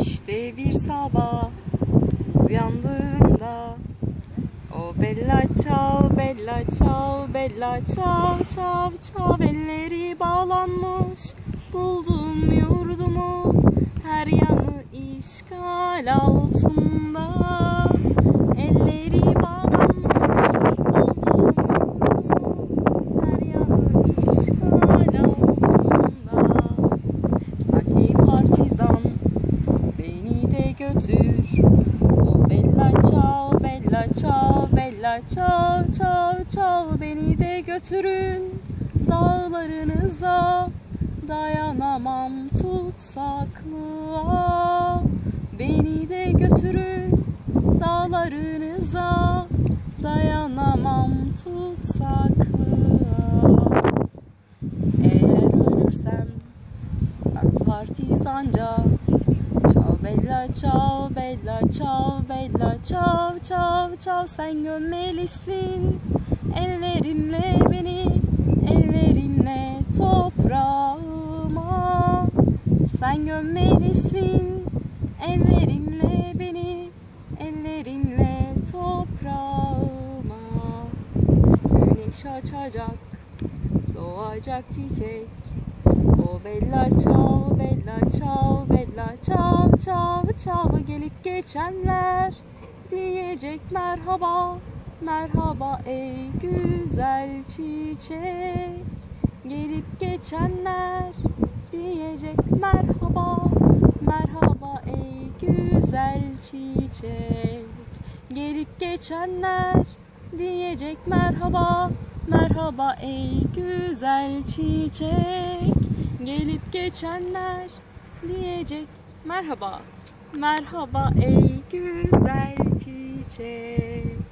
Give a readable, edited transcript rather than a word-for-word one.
İşte bir sabah uyandığımda o bella ciao, bella ciao, bella ciao, ciao, ciao. Elleri bağlanmış buldum yurdumu, her yanı işgal altında. Elleri bağlanmış buldum yurdumu, her yanı işgal altında. Sanki partizan beni de götür, o bella ciao, bella ciao, bella ciao, ciao, ciao. Beni de götürün dağlarınıza, dayanamam tutsaklığa. Beni de götürün dağlarınıza, dayanamam tutsaklığa. Eğer ölürsem partizanca, ciao bella ciao, bella ciao, bella ciao, ciao, ciao. Sen gömmelisin ellerinle beni, ellerinle toprağıma. Sen gömmelisin ellerinle beni, ellerinle toprağıma. Güneş açacak, doğacak çiçek, o bella ciao, bella ciao, bella ciao, ciao, ciao. Gelip geçenler diyecek merhaba, merhaba ey güzel çiçek. Gelip geçenler diyecek merhaba, merhaba ey güzel çiçek. Gelip geçenler diyecek merhaba, merhaba ey güzel çiçek. Gelip geçenler diyecek merhaba, merhaba ey güzel çiçek.